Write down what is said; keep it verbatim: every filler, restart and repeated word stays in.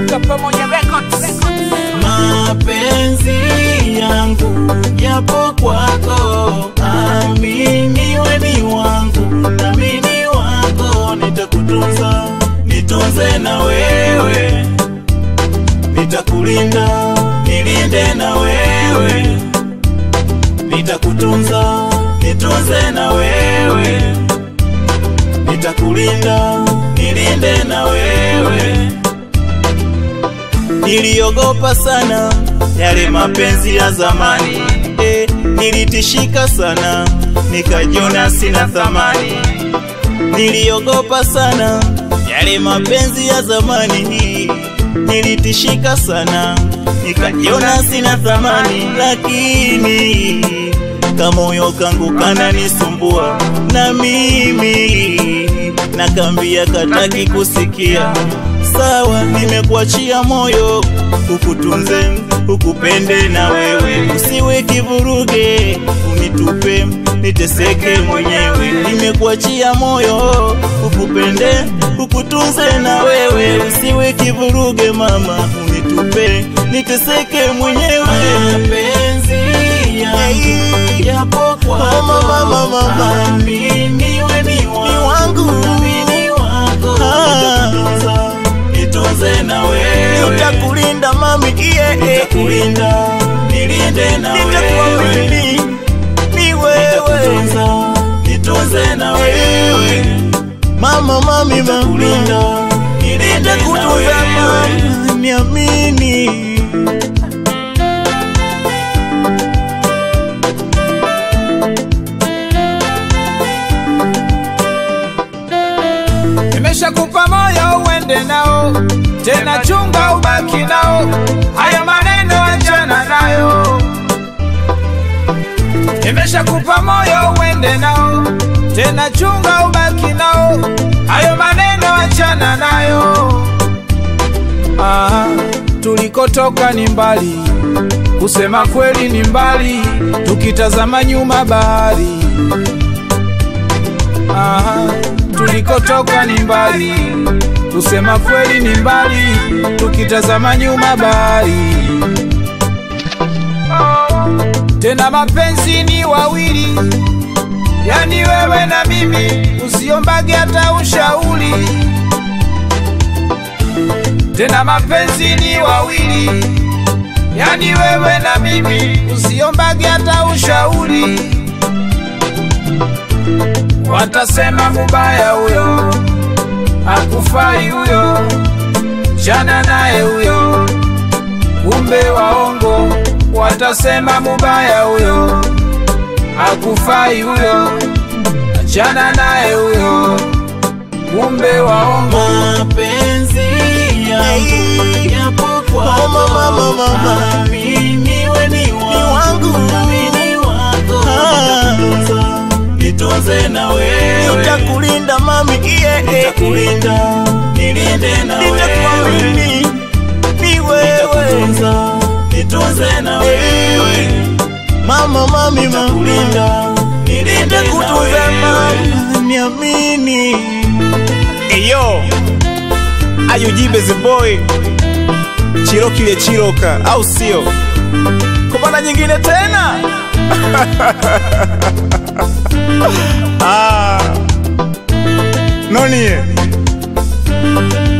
Tuka Pamoja Records. Mapenzi yangu yapo kwako, amini wewe ni wangu, amini wako. Nitakutunza, nitunze na wewe, nitakulinda, nilinde na wewe. Nitakutunza, nitunze na wewe, nitakulinda, nilinde na wewe. Niliogopa sana yale mapenzi ya zamani, eh, nilitishika sana, nikajiona sina thamani. Niliogopa sana yale mapenzi ya zamani, nilitishika sana, nikajiona sina thamani. Lakini kamoyo kangu kana nisumbua, na mimi nakambia kataki kusikia. Sawa, nimekuachia moyo, ukutunze, ukupende na wewe. Usiwe kivuruge, unitupe, niteseke mwenyewe. Nimekuachia moyo, ukupende, ukutunze na wewe. Usiwe kivuruge mama, unitupe, niteseke mwenyewe. Mapenzi yangu yapo kwako, mama, mama, mama. Mimi wewe ni wangu, mimi wako. Nitakutunza, nitunze na wewe, nitakulinda mami, yeah, nitakulinda, nilinde na wewe. Ni wewe, nitakutunza, nitunze na wewe. Mama, mami, nitakulinda, nilinde na wewe. Niamini. Nimeshakupa moyo uende nao, tena chunga ubaki nao. Hayo maneno achana nayo. Nimeshakupa moyo uende nao, tena chunga ubaki nao. Hayo maneno achana nayo. Ah, tulikotoka ni mbali, kusema kweli ni mbali, tukitazama nyuma bahari. Ah, tulikotoka ni mbali, kusema kweli ni mbali, tukitazama nyuma bahari. Tena mapenzi ni wawili, yani wewe na mimi, usiombage hata ushauri. Tena mapenzi ni wawili, yani wewe na mimi, usiombage hata ushauri. Watasema mubaya huyo, hakufai huyo, chana naye huyo, kumbe waongo. Watasema mubaya huyo, hakufai huyo, chana naye huyo, kumbe waongo. Mapenzi yangu yapo kwako, mama, mama, mama. Mimi wewe ni wangu, mimi wako. Nitakutunza, nitunze na wewe, nitakulinda mami, yeah, nitakulinda, nilinde na wewe. Ni wewe, nitakutunza, nitunze na wewe. Mama, mami, nitakulinda, nilinde na wewe. Niamini. Eyo Ayujibe the boy, Chiroki le Chiroka, au sio? Kwa mara nyingine tena. Ah, Noni